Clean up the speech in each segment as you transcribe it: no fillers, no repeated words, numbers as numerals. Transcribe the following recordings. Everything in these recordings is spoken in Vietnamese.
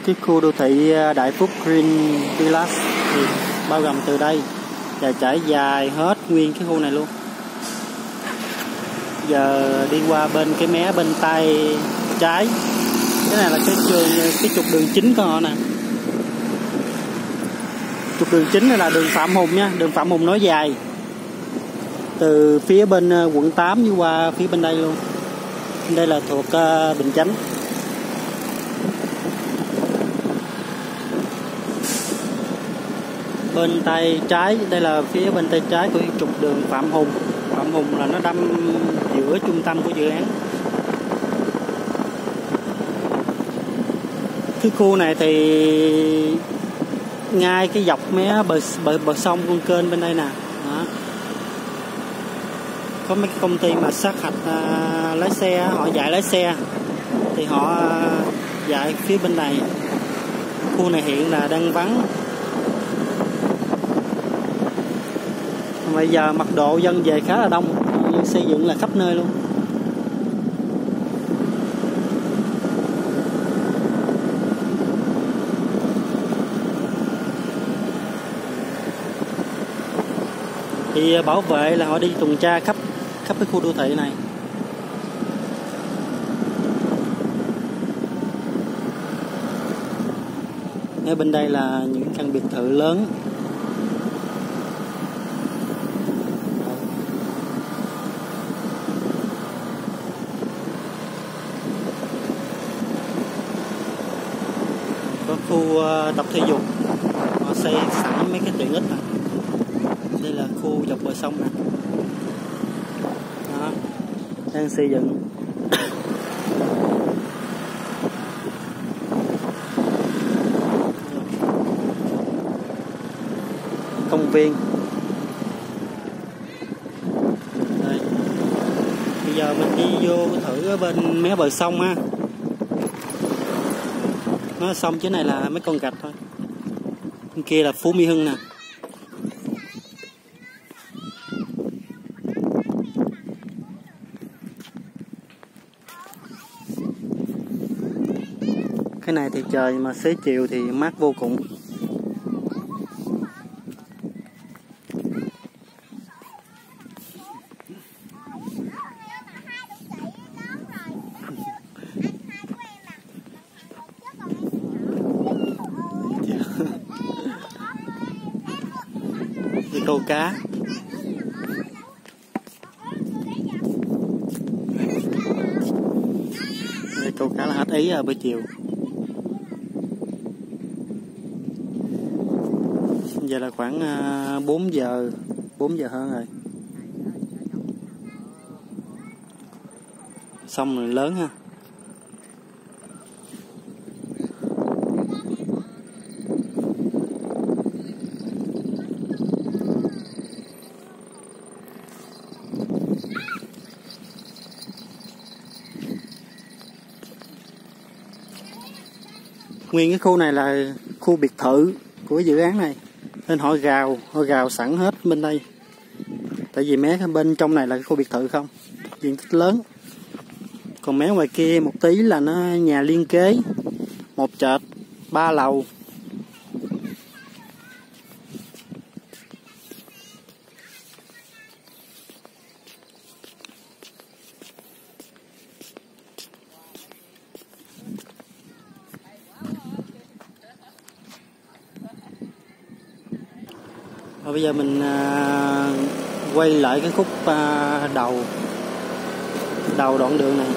Cái khu đô thị Đại Phúc Green Village thì bao gồm từ đây và trải dài hết nguyên cái khu này luôn. Giờ đi qua bên cái mé bên tay trái, cái này là cái trục đường chính của họ nè. Trục đường chính này là đường Phạm Hùng nha, đường Phạm Hùng nối dài từ phía bên quận 8 đi qua phía bên đây luôn. Đây là thuộc Bình Chánh. Bên tay trái, đây là phía bên tay trái của trục đường Phạm Hùng. Phạm Hùng là nó đâm giữa trung tâm của dự án. Cái khu này thì ngay cái dọc mé bờ sông con kênh bên đây nè. Đó. Có mấy cái công ty mà sát hạch lái xe, họ dạy lái xe thì họ dạy phía bên này. Khu này hiện là đang vắng. Bây giờ mật độ dân về khá là đông, dân xây dựng là khắp nơi luôn. Thì bảo vệ là họ đi tuần tra khắp cái khu đô thị này. Ở bên đây là những căn biệt thự lớn. Có khu tập thể dục, họ xây sẵn mấy cái tiện ích này. Đây là khu dọc bờ sông này. Đó, đang xây dựng. Công viên. Đây. Bây giờ mình đi vô thử ở bên mé bờ sông ha. Nó sông chứ này là mấy con gạch thôi. Bên kia là Phú Mỹ Hưng nè. Cái này thì trời mà xế chiều thì mát vô cùng. Đi câu cá. Đi câu cá là hết ý rồi buổi chiều. Giờ là khoảng 4 giờ hơn rồi. Sông này lớn ha. Nguyên cái khu này là khu biệt thự của dự án này, nên họ gào sẵn hết bên đây. Tại vì mé bên trong này là cái khu biệt thự không, diện tích lớn. Còn mé ngoài kia một tí là nó nhà liên kế, 1 trệt 3 lầu. Và bây giờ mình quay lại cái khúc đầu đoạn đường này.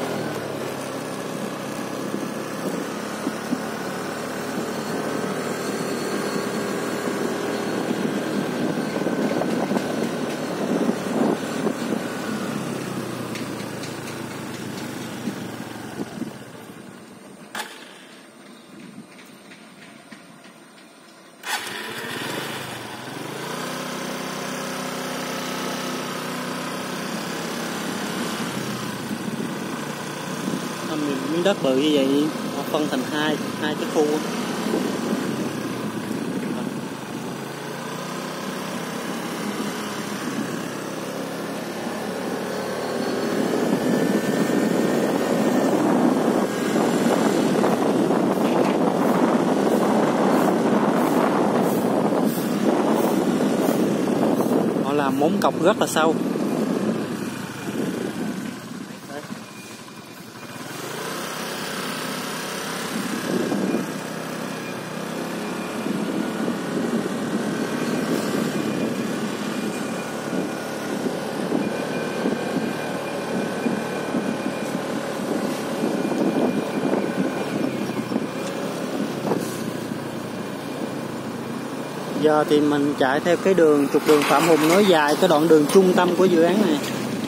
Miếng đất bự như vậy họ phân thành hai cái khu. móng cọc rất là sâu. Giờ thì mình chạy theo cái trục đường Phạm Hùng nối dài cái đoạn đường trung tâm của dự án này.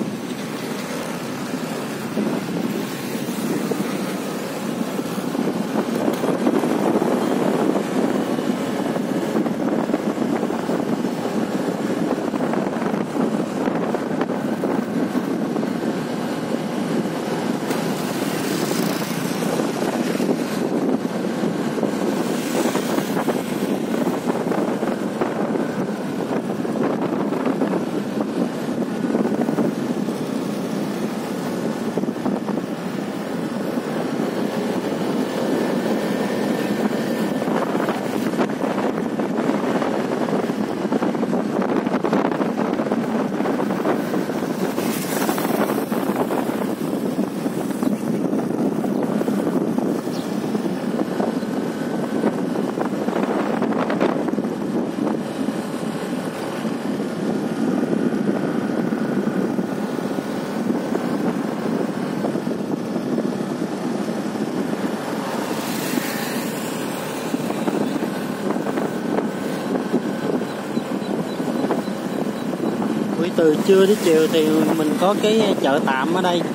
Từ trưa đến chiều thì mình có cái chợ tạm ở đây.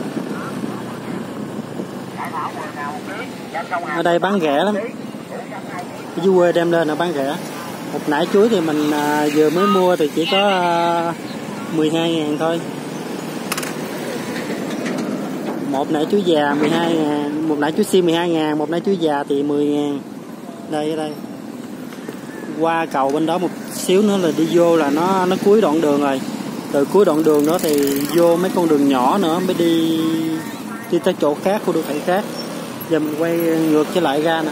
Ở đây bán rẻ lắm. Ở dưới quê đem lên là bán rẻ. Một nải chuối thì mình vừa mới mua thì chỉ có 12.000 thôi. Một nải chuối già 12.000, một nải chuối xiêm 12.000, một nải chuối già thì 10.000. Đây ở đây. Qua cầu bên đó một xíu nữa là đi vô là nó cuối đoạn đường rồi. Từ cuối đoạn đường đó thì vô mấy con đường nhỏ nữa mới đi tới chỗ khác, khu đô thị khác. Giờ mình quay ngược trở lại ra nè.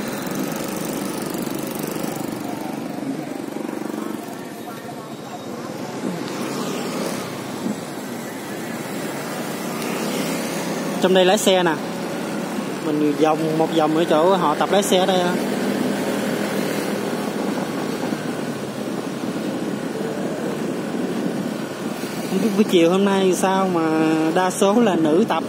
Trong đây lái xe nè. Mình vòng một vòng ở chỗ họ tập lái xe ở đây. Không biết buổi chiều hôm nay sao mà đa số là nữ tập.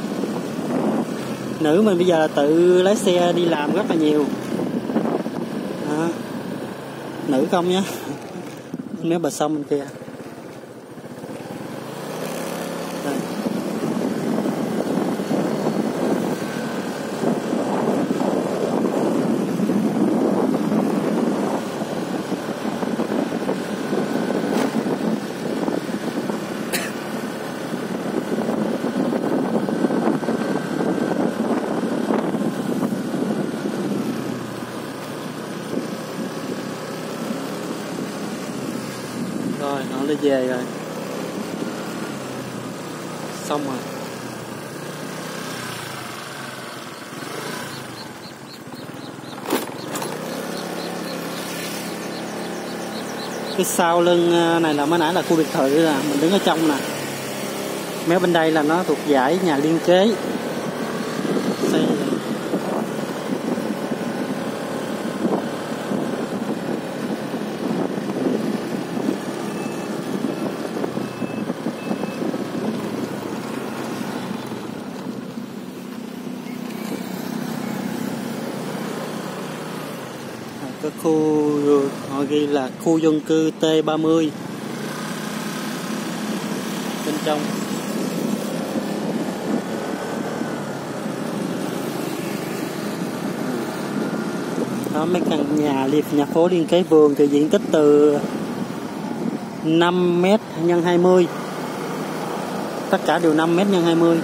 Nữ mình bây giờ là tự lái xe đi làm rất là nhiều. Đó. Nữ không nhé. Nếu bờ sông bên kia. Đây. Rồi, họ đi về rồi. Xong rồi. Cái sau lưng này là mới nãy là khu biệt thự là mình đứng ở trong nè. Mấy bên đây là nó thuộc dãy nhà liên kế. Cái khu họ ghi là khu dân cư T30 bên trong. Đó, mấy căn nhà phố liên kế vườn thì diện tích từ 5m x 20, tất cả đều 5m x 20.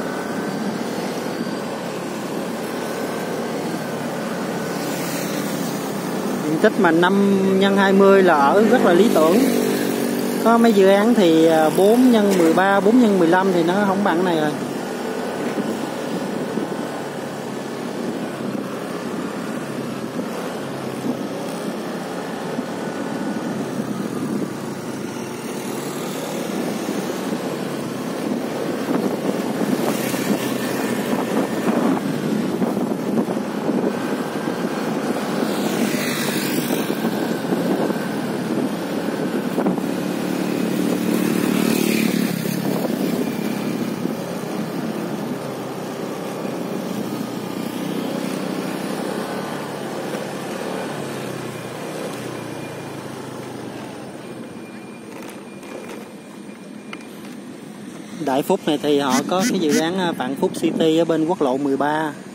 Diện tích mà 5x20 là ở rất là lý tưởng. Có mấy dự án thì 4x13, 4x15 thì nó không bằng này rồi. Đại Phúc này thì họ có cái dự án Vạn Phúc City ở bên quốc lộ 13.